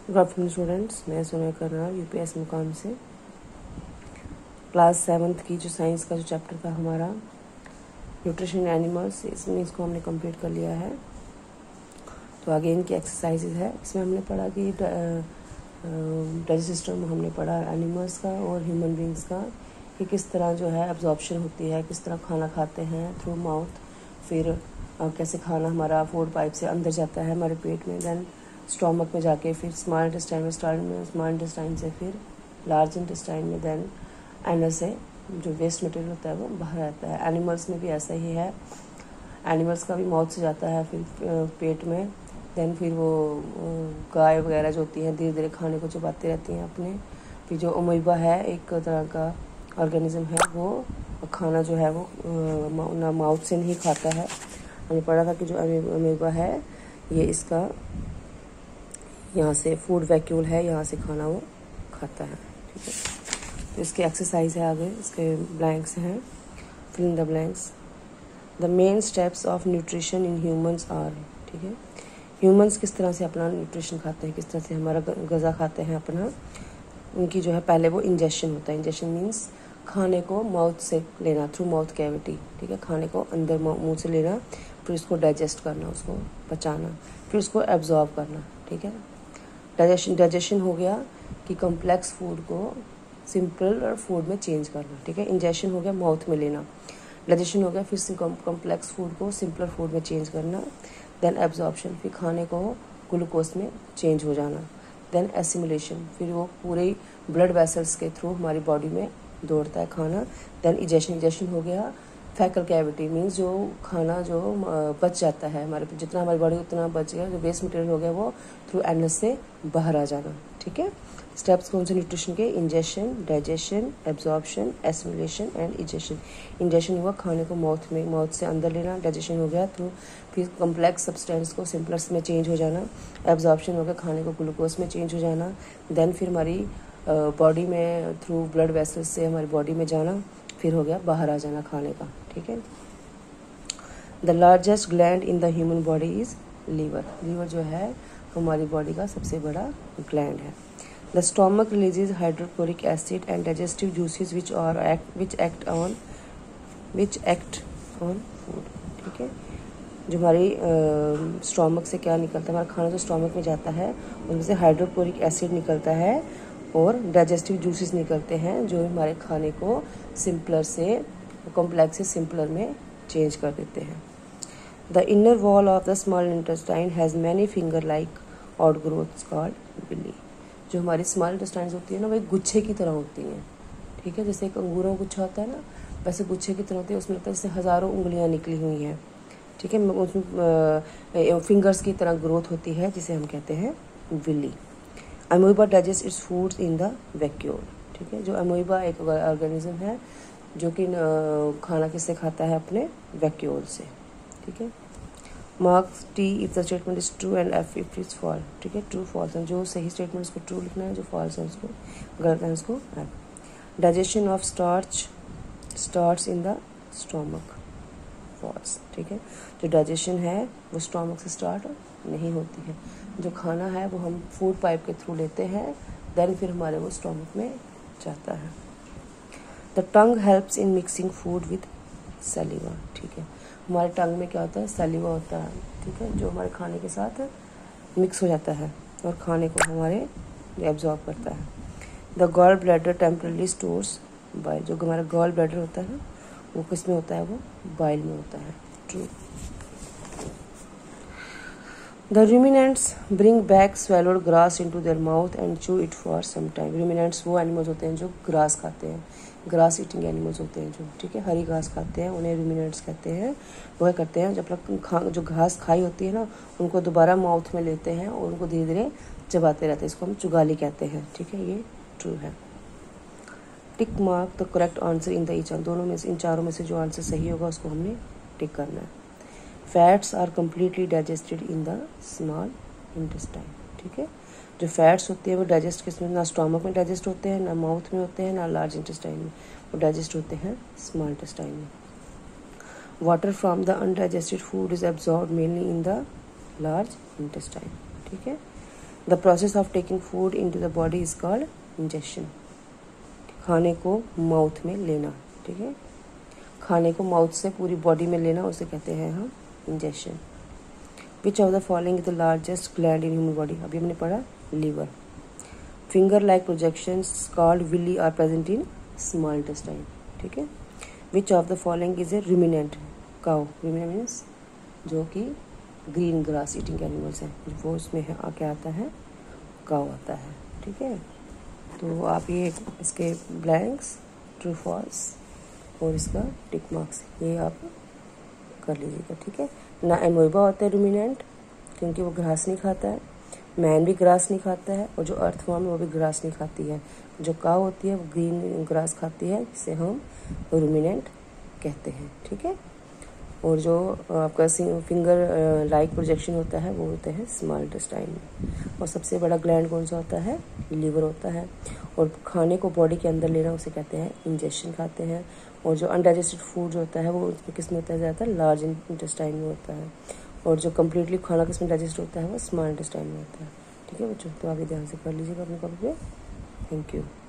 Good afternoon students, मैं Sonia Karnal UPS मुकाम से क्लास 7th की जो साइंस का जो चैप्टर था हमारा न्यूट्रिशन एनिमल्स, इसको हमने कंप्लीट कर लिया है। तो आगे इनकी एक्सरसाइजेज है। इसमें हमने पढ़ा कि डाइजेस्टिव सिस्टम हमने पढ़ा एनिमल्स का और ह्यूमन बींग्स का कि किस तरह जो है एब्जॉर्प्शन होती है, किस तरह खाना खाते हैं थ्रू माउथ, फिर कैसे खाना हमारा फूड पाइप से अंदर जाता है हमारे पेट में, देन स्टोमक में जाके फिर स्मॉल इंटेस्टाइन में स्मॉल इंटेस्टाइन से फिर लार्ज इंटेस्टाइन में, देन एनस से जो वेस्ट मटेरियल होता है वो बाहर आता है। एनिमल्स में भी ऐसा ही है। एनिमल्स का भी माउथ से जाता है फिर पेट में, देन फिर वो गाय वगैरह जो होती हैं धीरे धीरे खाने को चबाती रहती हैं अपने। फिर जो अमीबा है एक तरह का ऑर्गेनिज्म है, वो खाना जो है वो ना माउथ से नहीं खाता है। हमने पढ़ा था कि जो अमीबा है ये इसका यहाँ से फूड वैक्यूल है, यहाँ से खाना वो खाता है। ठीक है, तो इसके एक्सरसाइज है आगे, इसके ब्लैंक्स हैं, fill in the blanks. The main steps of nutrition in humans are. ठीक है, ह्यूमंस किस तरह से अपना न्यूट्रिशन खाते हैं, किस तरह से हमारा गज़ा खाते हैं अपना। उनकी जो है पहले वो इंजेक्शन होता है। इंजेक्शन मीन्स खाने को माउथ से लेना थ्रू माउथ कैविटी। ठीक है, खाने को अंदर मुंह से लेना, फिर उसको डाइजेस्ट करना, उसको पचाना, फिर उसको एब्जॉर्ब करना। ठीक है, डाइजेशन हो गया कि कॉम्प्लेक्स फूड को सिंपल फूड में चेंज करना। ठीक है, इंजेक्शन हो गया माउथ में लेना, डाइजेशन हो गया फिर कॉम्प्लेक्स फूड को सिंपलर फूड में चेंज करना, देन एब्जॉर्प्शन फिर खाने को ग्लूकोज में चेंज हो जाना, देन एसिमुलेशन फिर वो पूरे ब्लड वेसल्स के थ्रू हमारी बॉडी में दौड़ता है खाना, देन इजेशन हो गया फैकल कैविटी मीन्स जो खाना जो बच जाता है हमारे, जितना हमारी बॉडी उतना बच गया, जो वेस्ट मटेरियल हो गया वो थ्रू एनस से बाहर आ जाना। ठीक है, स्टेप्स कौन से न्यूट्रिशन के? Ingestion, digestion, absorption, assimilation and egestion. Ingestion हुआ खाने को माउथ से अंदर लेना, डाइजेशन हो गया थ्रू फिर कॉम्प्लेक्स सब्सटेंस को सिंपलर्स में चेंज हो जाना, एब्जॉर्प्शन हो गया खाने को ग्लूकोज में चेंज हो जाना, देन फिर हमारी बॉडी में थ्रू ब्लड वेसल्स से हमारी बॉडी में जाना, फिर हो गया बाहर आ जाना खाने का। ठीक है, the largest gland in the human body is liver. Liver जो है हमारी बॉडी का सबसे बड़ा ग्लैंड है। The stomach releases hydrochloric acid and digestive juices which act on food. ठीक है, जो हमारी स्टोमक से क्या निकलता है, हमारा खाना जो स्टोमक में जाता है उनमें से हाइड्रोक्लोरिक एसिड निकलता है और डाइजेस्टिव जूसेस निकलते हैं जो हमारे खाने को सिंपलर से कॉम्प्लेक्स से सिंपलर में चेंज कर देते हैं। The inner wall of the small intestine has many finger like out growths called villi. जो हमारी स्मॉल इंटेस्टाइन्स होती है ना, वो एक गुच्छे की तरह होती हैं। ठीक है, जैसे एक अंगूरों का गुच्छा होता है ना, वैसे गुच्छे की तरह होती है। उसमें लगता है जैसे हज़ारों उंगलियाँ निकली हुई हैं। ठीक है, उसमें फिंगर्स की तरह ग्रोथ होती है जिसे हम कहते हैं villi. Amoeba digest its foods in the vacuole. ठीक है, जो अमीबा एक ऑर्गेनिज्म है जो कि खाना किससे खाता है? अपने वैक्यूल से। ठीक है, marks T if the statement is true and F if is false. ठीक है, ट्रू फॉल्स है, जो सही स्टेटमेंट उसको ट्रू लिखना है, जो फॉल्स है उसको गलत है उसको F. Digestion of starts in the stomach, false. ठीक है, जो डाइजेशन है वो स्टोमक से स्टार्ट नहीं होती है। जो खाना है वो हम फूड पाइप के थ्रू लेते हैं, देन फिर हमारे वो स्टोमक में जाता है। The tongue helps in mixing food with saliva. ठीक है, हमारे टंग में क्या होता है? सलीवा होता है। ठीक है, जो हमारे खाने के साथ मिक्स हो जाता है और खाने को हमारे एब्जॉर्ब करता है। The gall bladder temporarily stores bile. जो हमारा गॉल ब्लैडर होता है वो किस में होता है? वो बाइल में होता है। True. The ruminants bring back swallowed grass into their mouth and chew it for some time. Ruminants वो एनिमल्स होते हैं जो ग्रास खाते हैं, ग्रास ईटिंग एनिमल्स होते हैं जो, ठीक है, हरी घास खाते हैं, उन्हें रूमिनेंट्स कहते हैं। वो क्या करते हैं, जब तक जो घास खाई होती है ना, उनको दोबारा माउथ में लेते हैं और उनको धीरे धीरे चबाते रहते हैं। इसको हम चुगाली कहते हैं। ठीक है, ये ट्रू है। Tick mark the correct answer in the each. दोनों में से, इन चारों में से जो आंसर सही होगा उसको हमने टिक करना है। Fats are completely digested in the small intestine. ठीक है, जो फैट्स होते हैं वो डाइजेस्ट किसमें? ना स्टोमक में डाइजेस्ट होते हैं, ना माउथ में होते हैं, ना लार्ज इंटेस्टाइन में। वो डाइजेस्ट होते हैं स्मॉल इंटेस्टाइन में। Water from the undigested food is absorb mainly in the large intestine. ठीक है, the process of taking food into the body is called injection. खाने को माउथ में लेना, ठीक है, खाने को माउथ से पूरी बॉडी में लेना, उसे कहते हैं हम injection. Which of the following is the largest gland in human body? अभी हमने पढ़ा liver. Finger like projections called villi are present in small intestine, ठीक है। Which of the following is a ruminant? Cow. Ruminant means जो कि green grass eating animals हैं, वो उसमें क्या आता है? काउ आता है, ठीक है। तो आप ये इसके ब्लैंक्स, ट्रू फॉल्स और इसका टिक मार्क्स ये आप कर लीजिएगा, ठीक है ना। एमोइबा होता है रुमिनेंट, क्योंकि वो घास नहीं खाता है। मैन भी ग्रास नहीं खाता है, और जो अर्थवॉर्म है वो भी ग्रास नहीं खाती है। जो काऊ होती है वो ग्रीन ग्रास खाती है, जिसे हम रुमिनेंट कहते हैं, ठीक है। और जो आपका फिंगर लाइक प्रोजेक्शन होता है वो होते हैं स्मॉल इंटेस्टाइन में। और सबसे बड़ा ग्लैंड कौन सा होता है? लीवर होता है। और खाने को बॉडी के अंदर लेना उसे कहते हैं इंजेक्शन खाते हैं। और जो अनडाइजेस्टेड फूड जो होता है वो उसमें किस में होता है? ज़्यादातर लार्ज इंटेस्टाइन में होता है। और जो कम्प्लीटली खाना किस में डाइजेस्ट होता है वो स्मॉल इंटेस्टाइन में होता है, ठीक है बच्चों। तो आप ये ध्यान से कर लीजिएगा अपने कॉपी पे। Thank you.